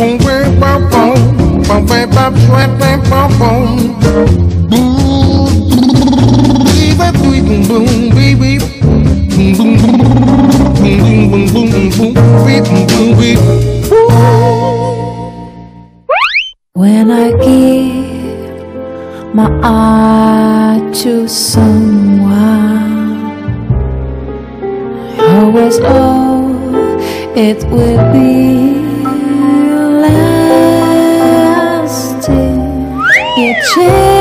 When I give my eye to someone, I always it will be lasting. It changes.